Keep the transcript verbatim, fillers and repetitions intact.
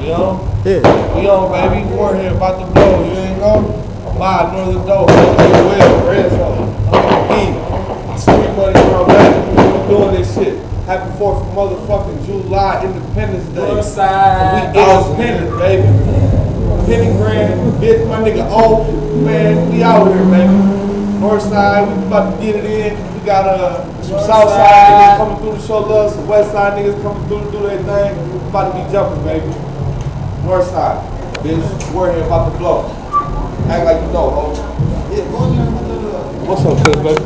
We on? Yeah. We on, baby. Warhead about to blow. You ain't know? Ahmad, Northerndope. Well, red zone. I'm the Street money around back. We doing this shit. Happy fourth of motherfucking July, Independence Day. Northside. We independent, baby. Penny Grand, bitch, my nigga O. Man, we out here, baby. Northside, we about to get it in. We got uh, some Southside niggas coming through to show love, some Westside niggas coming through to do their thing. We about to be jumping, baby. Northside, bitch, Warhead about to blow. Act like you know, ho. What's up, cuz, baby?